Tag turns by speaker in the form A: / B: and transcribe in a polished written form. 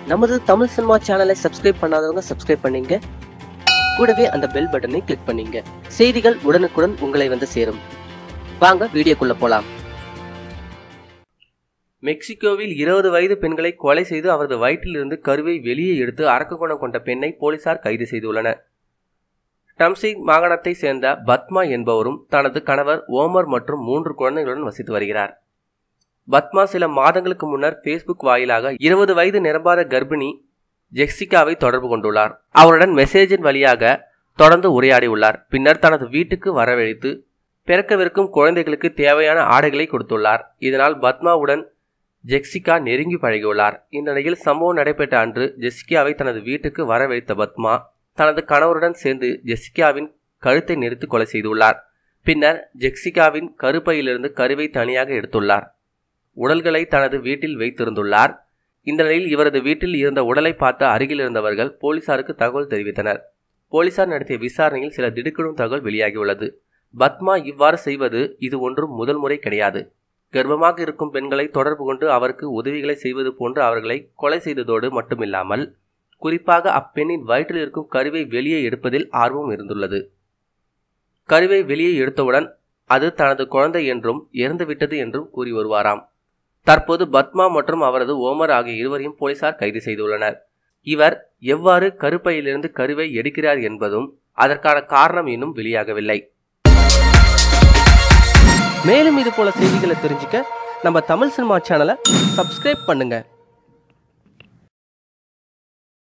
A: நமது தமிழ் சினிமா சேனலை சப்ஸ்கிரைப் பண்ணாதவங்க சப்ஸ்கிரைப் பண்ணீங்க. கூடவே அந்த பெல் பட்டனை கிளிக் பண்ணீங்க. செய்திகள் உடனுக்குடன் உங்களை வந்து சேரும். வாங்க வீடியோக்குள்ள போலாம். மெக்சிகோவில் 20 வயது பெண்களை கொலை செய்து அவரது வயிற்றிலிருந்து கருவை வெளியே எடுத்து அரக்க குணம் கொண்ட பெண்ணை போலீசார் கைது செய்துள்ளனர். டம்சிங் மாகாணத்தை சேர்ந்த பத்மா என்பவரும் தனது கணவர் ஓமர் மற்றும் 3 குழந்தைகளுடன் வசித்து வருகிறார். பத்மா சில மாதங்களுக்கு முன்னர் ஃபேஸ்புக் வாயிலாக 20 வயது நிரம்பாத கர்ப்பிணி ஜெக்சிகாவை தொடர்பு கொண்டுள்ளார். அவருடன் மெசேஜின் வழியாக தொடர்ந்து உரையாடியுள்ளார். பின்னர் தனது வீட்டுக்கு வரவழைத்து பிறக்கவிருக்கும் குழந்தைகளுக்கு தேவையான ஆடைகளை கொடுத்துள்ளார். இதனால் பத்மாவுடன் ஜெக்சிகா நெருங்கி பழகியுள்ளார். இந்நிலையில் சம்பவம் நடைபெற்ற அன்று ஜெசிகாவை தனது வீட்டுக்கு வரவழைத்த பத்மா தனது கணவருடன் சேர்ந்து ஜெசிகாவின் கழுத்தை நெரித்து கொலை செய்துள்ளார். பின்னர் ஜெக்சிகாவின் கருப்பையிலிருந்து கருவை தனியாக எடுத்துள்ளார். உடல்களை தனது வீட்டில் வைத்திருந்துள்ளார். இந்த நிலையில் இவரது வீட்டில் இருந்த உடலை பார்த்த அருகில் இருந்தவர்கள் போலீசாருக்கு தகவல் தெரிவித்தனர். போலீசார் நடத்திய விசாரணையில் சில திடுக்கிடும் தகவல் வெளியாகியுள்ளது. பத்மா இவ்வாறு செய்வது இது ஒன்றும் முதல் முறை கிடையாது. கர்ப்பமாக இருக்கும் பெண்களை தொடர்பு கொண்டு அவருக்கு உதவிகளை செய்வது போன்று அவர்களை கொலை செய்ததோடு மட்டுமில்லாமல் குறிப்பாக அப்பெண்ணின் வயிற்றில் இருக்கும் கருவை வெளியே எடுப்பதில் ஆர்வம் இருந்துள்ளது. கருவை வெளியே எடுத்தவுடன் அது தனது குழந்தை என்றும் இறந்துவிட்டது என்றும் கூறி வருவாராம். தற்போது பத்மா மற்றும் அவரது ஓமர் ஆகிய இருவரையும் போலீசார் கைது செய்துள்ளனர். இவர் எவ்வாறு கருப்பையிலிருந்து கருவை எடுக்கிறார் என்பதும் அதற்கான காரணம் இன்னும் வெளியாகவில்லை. மேலும் இது போல செய்திகளை தெரிஞ்சுக்க நம்ம தமிழ் சினிமா சேனலை சப்ஸ்கிரைப் பண்ணுங்க.